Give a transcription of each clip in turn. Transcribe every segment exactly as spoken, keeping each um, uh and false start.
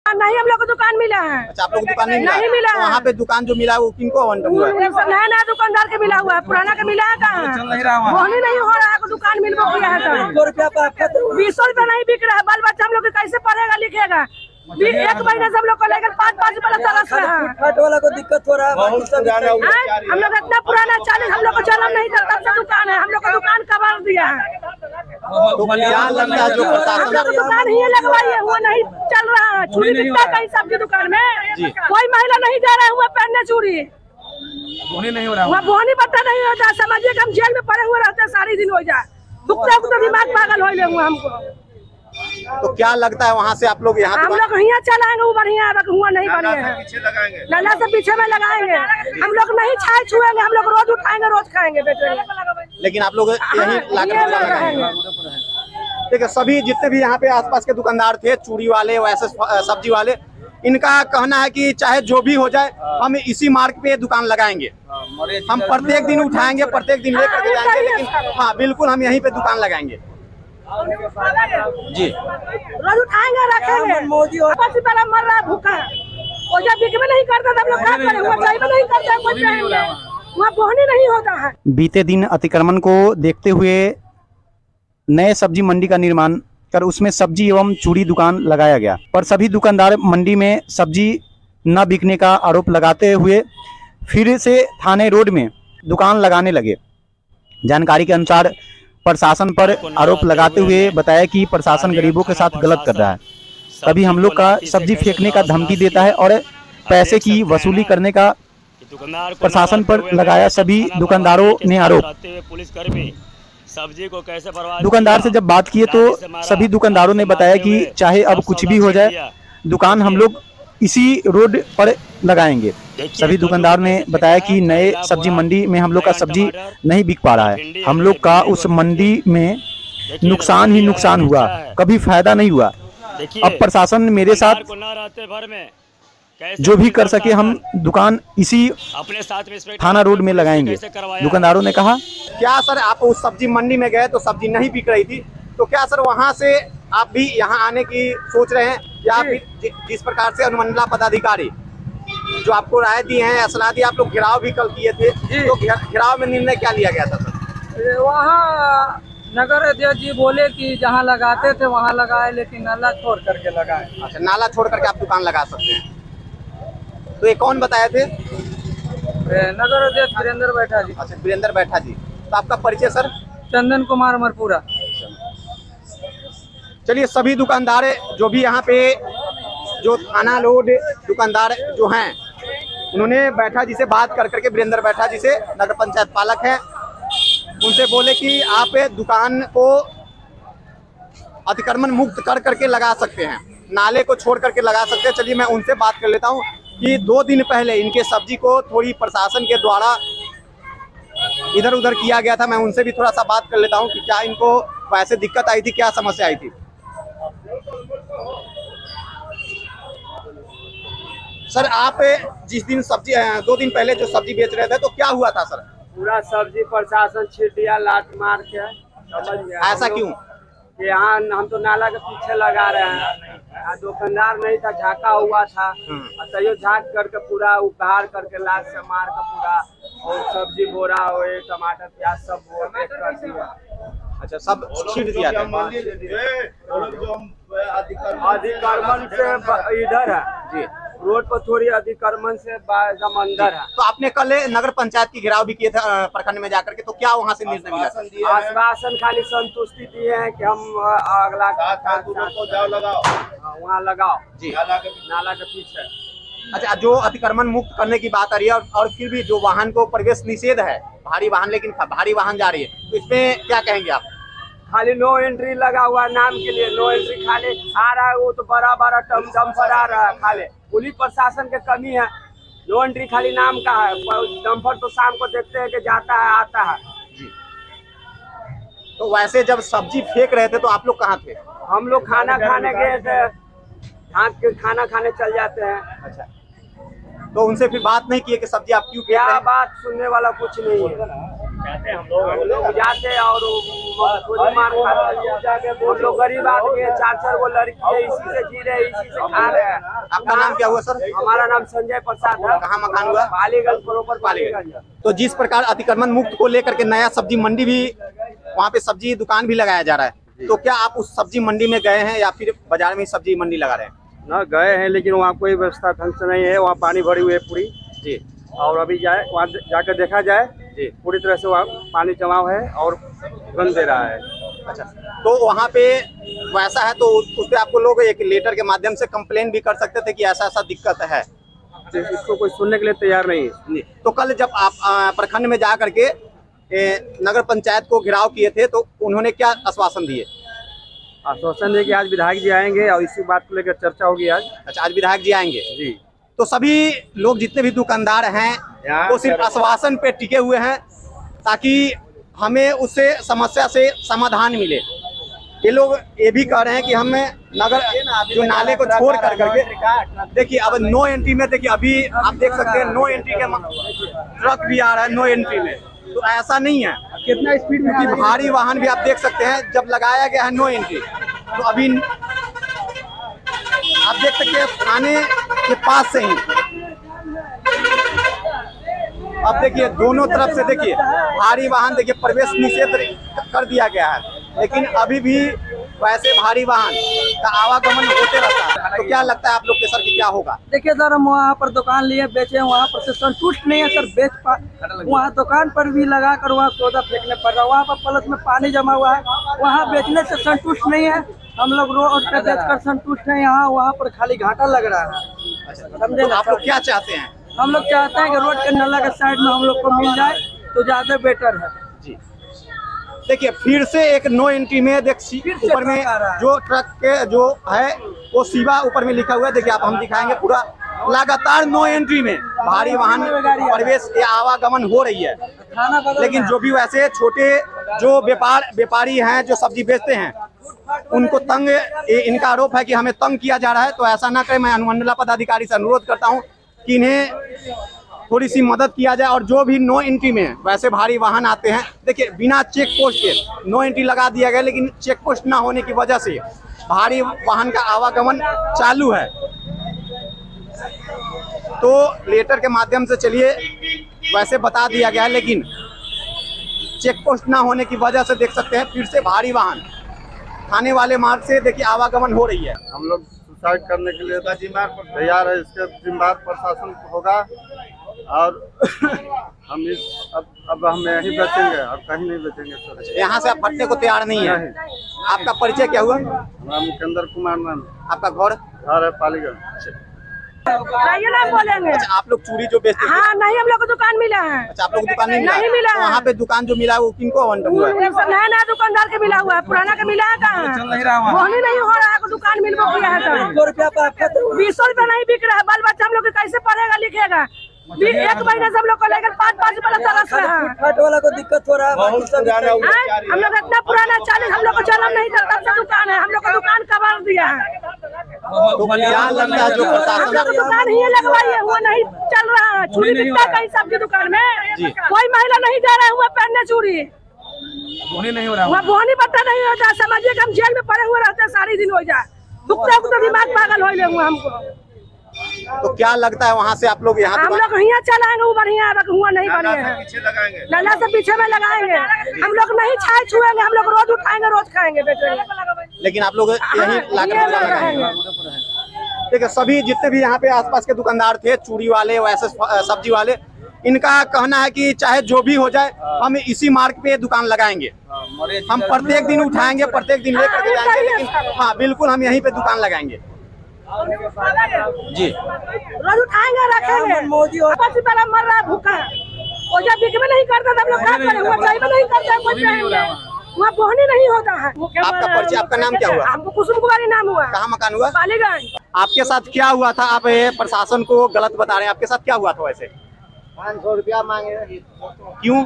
नहीं हम लोग को दुकान मिला है। अच्छा, आप लोग दुकान नहीं मिला? नहीं मिला। तो वहाँ पे दुकान जो मिला है वो किनको आवंटन हुआ है? नया नया दुकानदार के मिला हुआ है, पुराना के मिला है कहाँ? बोहनी नहीं हो रहा है, दुकान मिल गया है तो बीस सौ रुपया नहीं बिक रहा है। बाल बच्चा हम लोग कैसे पढ़ेगा लिखेगा? एक महीने से हम लोग को लेकर पाँच पाँच वाला तरस रहा है। फुटपाथ वाला को दिक्कत हो रहा है। हम लोग इतना पुराना चालीस हम लोग को चलन नहीं था, तब से दुकान है। हम लोग को दुकान कबाड़ दिया है। तो क्या लगता है जो प्रशासन दुकान ही लगवाई है, वो नहीं चल रहा है। चूड़ी बिकता कहीं सब्जी दुकान में, कोई महिला नहीं जा रहा है हुआ पहनने चूड़ी। बोहनी नहीं हो रहा, वहाँ बोहनी पट्टा नहीं होता। समझिए कि हम जेल में पड़े हुए रहते सारी दिन हो जाए, दुखते तो दिमाग पागल हो गए हमको। तो क्या लगता है वहाँ से आप लोग यहाँ हम लोग यहाँ चलाएंगे, वो बढ़िया हुआ नहीं बढ़िया है। लाला से पीछे में लगाएंगे, हम लोग नहीं छाए छुएंगे, हम लोग रोज उठाएंगे रोज खाएंगे बेचेंगे। लेकिन आप लोग यही लाकर लगाएंगे। देखिए, सभी जितने भी यहाँ पे आसपास के दुकानदार थे, चूड़ी वाले वैसे सब्जी वाले, इनका कहना है कि चाहे जो भी हो जाए हम इसी मार्ग पे दुकान लगाएंगे। हम प्रत्येक दिन उठाएंगे, प्रत्येक दिन लेकर के जाएंगे, लेकिन हाँ बिल्कुल हम यहीं पे दुकान लगाएंगे जी। रोज उठाएंगे रखेंगे। मोदी मर रहा है भूखा, बिक में नहीं करता हम लोग क्या करें? वो में नहीं करता, वहाँ बोहनी नहीं होता है। बीते दिन अतिक्रमण को देखते हुए नए सब्जी मंडी का निर्माण कर उसमें सब्जी एवं चूड़ी दुकान लगाया गया, पर सभी दुकानदार मंडी में सब्जी न बिकने का आरोप लगाते हुए फिर से थाने रोड में दुकान लगाने लगे। जानकारी के अनुसार प्रशासन पर आरोप लगाते हुए बताया कि प्रशासन गरीबों के साथ गलत कर रहा है। कभी हम लोग का सब्जी फेंकने का धमकी देता है और पैसे की वसूली करने का प्रशासन पर लगाया सभी दुकानदारों ने आरोप। सब्जी को कैसे बर्बाद। दुकानदार से जब बात किए तो सभी दुकानदारों ने बताया कि चाहे अब कुछ भी हो जाए, दुकान हम लोग इसी रोड पर लगाएंगे। सभी दुकानदार ने बताया कि नए सब्जी मंडी में हम लोग का सब्जी नहीं बिक पा रहा है, हम लोग का उस मंडी में नुकसान ही नुकसान हुआ, कभी फायदा नहीं हुआ। अब प्रशासन मेरे साथ जो भी कर सके हम दुकान इसी अपने साथ में थाना रोड में लगाएंगे, दुकानदारों ने कहा। क्या सर आप उस सब्जी मंडी में गए तो सब्जी नहीं बिक रही थी, तो क्या सर वहाँ से आप भी यहाँ आने की सोच रहे हैं, या आप जि, जिस प्रकार से अनुमंडला पदाधिकारी जो आपको राय दी है, असला दी, आप लोग घेराव भी कल किए थे, तो घेराव में निर्णय क्या लिया गया था सर? वहाँ नगर अध्यक्ष जी बोले कि जहाँ लगाते थे वहाँ लगाए, लेकिन नाला छोड़ करके लगाए। अच्छा, नाला छोड़ करके आप दुकान लगा सकते हैं। तो ये कौन बताए थे? नगर अध्यक्ष वीरेंद्र बैठा जी। अच्छा, वीरेंद्र बैठा जी। तो आपका परिचय सर? चंदन कुमार मरपुरा। चलिए, सभी दुकानदार जो भी यहाँ पे जो थाना रोड दुकानदार जो हैं, उन्होंने बैठा जी से बात कर करके, वीरेंद्र बैठा जी से नगर पंचायत पालक हैं, उनसे बोले कि आप दुकान को अतिक्रमण मुक्त कर करके लगा सकते हैं, नाले को छोड़ करके लगा सकते हैं। चलिए मैं उनसे बात कर लेता हूँ कि दो दिन पहले इनके सब्जी को थोड़ी प्रशासन के द्वारा इधर उधर किया गया था। मैं उनसे भी थोड़ा सा बात कर लेता हूँ कि क्या इनको वैसे दिक्कत आई थी, क्या समस्या आई थी। सर आप जिस दिन सब्जी दो दिन पहले जो सब्जी बेच रहे थे, तो क्या हुआ था सर? पूरा सब्जी प्रशासन छीट दिया लात मार के। ऐसा क्यों? यहाँ हम तो नाला के पीछे लगा रहे हैं, दुकानदार नहीं था, झाका हुआ था, तैयो झाक करके पूरा उखाड़ करके लात से मार के पूरा, और सब्जी बोरा हुए टमाटर प्याज सब बोरा कर दिया। अच्छा, सब छीट दिया था। अधिक्रमण से इधर है जी, रोड पर थोड़ी अतिक्रमण से अंदर है। तो आपने कल नगर पंचायत की घेराव भी किए थे प्रखंड में जाकर के, तो क्या वहाँ से निर्णय मिला? आश्वासन खाली संतुष्टि दिए हैं कि हम अगला जाओ लगाओ, वहाँ लगाओ जी, नाला के पीछे। अच्छा, जो अतिक्रमण मुक्त करने की बात आ रही है, और, और फिर भी जो वाहन को प्रवेश निषेध है, भारी वाहन, लेकिन भारी वाहन जा रही है, तो इसमें क्या कहेंगे आप? खाली नो एंट्री लगा हुआ है नाम के लिए, नो एंट्री खाली आ रहा है, वो तो बड़ा बड़ा टम डम्फर आ रहा है, खाली पुलिस प्रशासन के कमी है। नो एंट्री खाली नाम का है, डम्फर तो शाम को देखते हैं कि जाता है आता है जी। तो वैसे जब सब्जी फेंक रहे थे तो आप लोग कहाँ थे? हम लोग खाना खाने गए थे, के खाना खाने चल जाते हैं। अच्छा, तो उनसे फिर बात नहीं की कि सब्जी आप क्यों? क्या बात सुनने वाला कुछ नहीं है। जाते हम लोग जाते और गोली मार खाते। हम लोग गरीब आदमी है, चार चार वो लड़की है, इसी से जी रहे हैं, इसी से खा रहे हैं। आपका नाम क्या हुआ सर? हमारा नाम संजय प्रसाद है। कहाँ मकान हुआ? पालीगंज प्रॉपर पालीगंज। तो जिस प्रकार अतिक्रमण मुक्त को लेकर के नया सब्जी मंडी भी, वहाँ पे सब्जी दुकान भी लगाया जा रहा है, तो क्या आप उस सब्जी मंडी में गए हैं या फिर बाजार में ही सब्जी मंडी लगा रहे हैं? ना गए हैं, लेकिन वहाँ कोई व्यवस्था ढंग से नहीं है, वहाँ पानी भरी हुई है पूरी जी। और अभी जाए वहाँ जाकर देखा जाए जी, पूरी तरह से वहाँ पानी जमाव है और गंद दे रहा है। अच्छा, तो वहाँ पे वैसा है तो उस पे आपको लोग एक लेटर के माध्यम से कंप्लेन भी कर सकते थे कि ऐसा ऐसा दिक्कत है, तो इसको कोई सुनने के लिए तैयार नहीं है। तो कल जब आप आ, प्रखंड में जा करके ए, नगर पंचायत को घेराव किए थे तो उन्होंने क्या आश्वासन दिए? आश्वासन है कि आज विधायक जी आएंगे और इसी बात को लेकर चर्चा होगी आज। अच्छा, आज विधायक जी आएंगे जी। तो सभी लोग जितने भी दुकानदार हैं वो सिर्फ आश्वासन पे टिके हुए हैं ताकि हमें उससे समस्या से समाधान मिले। ये लोग ये भी कह रहे हैं कि हमें नगर जो नाले को छोड़ कर करके, देखिए अब नो एंट्री में, देखिए अभी आप देख सकते हैं नो एंट्री के ट्रक भी आ रहा है नो एंट्री में, तो ऐसा नहीं है। कितना स्पीड में क्योंकि भारी वाहन भी आप देख सकते हैं जब लगाया गया है नो एंट्री, तो अभी आप देख सकते हैं थाने के पास से ही अब देखिए दोनों तरफ से देखिए भारी वाहन, देखिए प्रवेश निषेध कर दिया गया है, लेकिन अभी भी वैसे भारी वाहन का आवागमन होते रहता है। तो क्या लगता है आप लोग के सर की क्या होगा? देखिए सर, हम वहाँ पर दुकान लिए बेचे, वहाँ पर से संतुष्ट नहीं है सर। बेच पा वहाँ दुकान पर भी लगा कर वहाँ सौदा फेंकने पड़ रहा है, वहाँ पर प्लस में पानी जमा हुआ है, वहाँ बेचने से संतुष्ट नहीं है। हम लोग रोड पे बेचकर संतुष्ट हैं, यहाँ वहाँ पर खाली घाटा लग रहा है। समझे तो आप लोग क्या चाहते हैं? हम लोग चाहते हैं कि रोड के नाला के साइड में हम लोग को मिल जाए तो ज्यादा बेटर है जी। देखिए फिर से एक नो एंट्री में देख ऊपर में जो ट्रक के जो है वो सीवा ऊपर में लिखा हुआ है, देखिए आप हम दिखाएंगे पूरा लगातार नो एंट्री में भारी वाहन प्रवेश या आवागमन हो रही है। लेकिन जो भी वैसे छोटे जो व्यापार व्यापारी हैं जो सब्जी बेचते हैं उनको तंग, इनका आरोप है कि हमें तंग किया जा रहा है, तो ऐसा ना करें। मैं अनुमंडला पदाधिकारी से अनुरोध करता हूं कि इन्हें थोड़ी सी मदद किया जाए। और जो भी नो एंट्री में वैसे भारी वाहन आते हैं, देखिए बिना चेक पोस्ट के नो एंट्री लगा दिया गया, लेकिन चेक पोस्ट ना होने की वजह से भारी वाहन का आवागमन चालू है। तो लेटर के माध्यम से चलिए वैसे बता दिया गया है, लेकिन चेक पोस्ट ना होने की वजह से देख सकते हैं फिर से भारी वाहन थाने वाले मार्ग से देखिए आवागमन हो रही है। हम लोग सुसाइड करने के लिए तैयार है, इसके जिम्मेदार प्रशासन होगा और हम इस अब अब हम यहीं बेचेंगे और कहीं नहीं बेचेंगे। यहाँ से आप हटने को तैयार नहीं है? आपका परिचय क्या हुआ? हमारा मुकेंद्र कुमार नाम। आपका घर? घर है पालीगंज। नहीं ना बोलेंगे। अच्छा, आप लोग चूड़ी जो बेचते हैं? हाँ, नहीं हम लोग को दुकान मिला है। अच्छा, आप लोग को दुकान नहीं मिला? नहीं मिला। तो वहाँ पे दुकान जो मिला है वो किनको आवंटन हुआ है? नया नया दुकानदार के मिला हुआ है, पुराना के मिला है कहाँ? बोहनी नहीं हो रहा है, दुकान मिल किया है तो बीस रुपया नहीं बिक रहा है। बाल बच्चा हम लोग कैसे पढ़ेगा लिखेगा? एक महीने से हम लोग को लेकर पाँच पाँच रुपया तरस रहा है। फुटपाथ वाला को दिक्कत हो रहा है। हम लोग इतना पुराना चालीस हम लोग को चलन नहीं था, तब से दुकान है, हम लोग को दुकान कबाड़ दिया है। तो क्या लगता है जो हम प्रशासन लोग दुकान ही लगवाई है, हुआ नहीं चल रहा है। चूड़ी बिकता है कहीं सबकी दुकान में, कोई महिला नहीं जा रहा है हुआ पहनने चूड़ी, नहीं हो रहा वहाँ बोहनी पट्टा नहीं होता। समझिए कि हम जेल में पड़े हुए रहते हैं, सारी दिन हो जाए दुखते उखते दिमाग पागल हो हुआ हमको। तो क्या लगता है वहाँ से आप लोग यहाँ हम लोग यहाँ चलाएंगे, वो बढ़िया हुआ नहीं बढ़िया है, लल्ला से पीछे में लगाएंगे। हम लोग नहीं छाए छुएंगे, हम लोग रोज उठाएंगे रोज खाएंगे बेचेंगे। लेकिन आप लोग यही लाकर लगाएंगे? देखिए सभी जितने भी यहाँ पे आसपास के दुकानदार थे, चूड़ी वाले वैसे सब्जी वाले, इनका कहना है कि चाहे जो भी हो जाए हम इसी मार्ग पे दुकान लगाएंगे, हम प्रत्येक दिन उठाएंगे, प्रत्येक दिन लेकर के जाएंगे, लेकिन हाँ बिल्कुल हम यहीं पे दुकान लगाएंगे जी। रोज उठाएंगे रखेंगे। मोदी पहला मर रहा है भूखा, और जब बिक में नहीं करता तब लोग क्या करें? हुआ चाय में नहीं करता है, वहाँ बोहनी नहीं होता है। आपका परिचय, आपका नाम क्या हुआ? आपको कुसुम कुमारी नाम हुआ। कहाँ मकान हुआ? पालीगंज। आपके साथ क्या हुआ था? आप प्रशासन को गलत बता रहे हैं, आपके साथ क्या हुआ था वैसे? पाँच सौ रुपया मांगे। क्यों?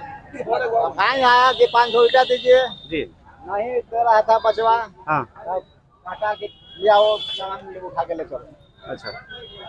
फाइन आया कि पाँच सौ रुपया दीजिए जी। नहीं दे रहा था बचवा। हाँ, काटा के लिया वो सामान उठा के ले चलो। अच्छा,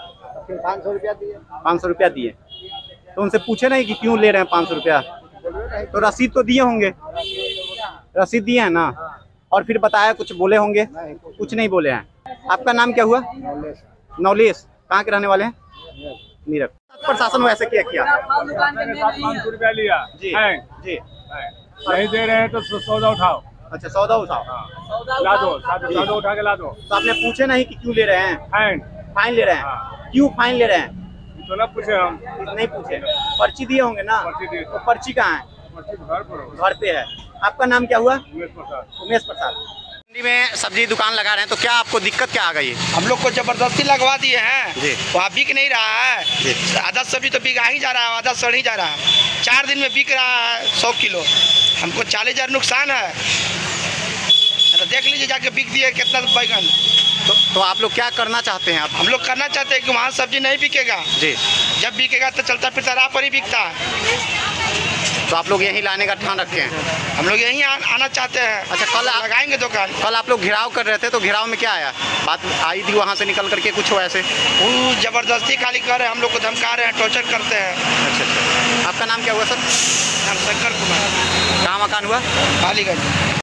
फिर पाँच सौ रुपया दिए। पाँच सौ रुपया दिए तो उनसे पूछे नहीं कि क्यों ले रहे हैं पाँच सौ रुपया? तो रसीद तो दिए होंगे, रसीद दिए हैं ना, और फिर बताया कुछ बोले होंगे? कुछ नहीं बोले हैं। आपका नाम क्या हुआ? नौलेश। कहाँ के रहने वाले हैं? नीरज। प्रशासन वैसे क्या किया? पाँच सौ रुपया लिया जी है जी। नहीं दे रहे हैं तो सौदा उठाओ। अच्छा, सौदा उठाओ, ला दो, सौदा उठा के ला दो। तो आपने पूछे नहीं कि क्यों ले रहे हैं? फाइन फाइन ले रहे हैं? क्यों फाइन ले रहे हैं? तो ना पूछे हम, नहीं पूछे। पर्ची दिए होंगे ना? पर्ची दिए। तो पर्ची कहाँ है? पर्ची घर पर हो। घर पे है। आपका नाम क्या हुआ? उमेश प्रसाद। उमेश प्रसाद। मंडी में सब्जी दुकान लगा रहे हैं, तो क्या आपको दिक्कत क्या आ गई? हम लोग को जबरदस्ती लगवा दिए हैं, जी। वहाँ बिक नहीं रहा है। जी। आधा सब्जी तो बिका ही जा रहा है, आधा सड़ ही जा रहा है। चार दिन में बिक रहा है सौ किलो, हमको चालीस हजार नुकसान है। तो देख लीजिए जाके बिक दिए कितना बैगन। तो, तो आप लोग क्या करना चाहते हैं? आप हम लोग करना चाहते हैं कि वहाँ सब्जी नहीं बिकेगा, जी। जब बिकेगा तो चलता फिरता राह पर ही बिकता है। तो आप लोग यहीं लाने का ठान रखे हैं? हम लोग यहीं आ, आना चाहते हैं। अच्छा, कल आ- लगाएंगे दुकान। कल आप लोग घेराव कर रहे थे, तो घेराव में क्या आया? बात आई थी वहाँ से निकल करके कुछ हो ऐसे? वो जबरदस्ती खाली कर रहे हैं, हम लोग को धमका रहे हैं, टॉर्चर करते हैं। अच्छा अच्छा। आपका नाम क्या हुआ सर? हम शंकर कुमार, कहाँ मकान हुआ? पालीगंज।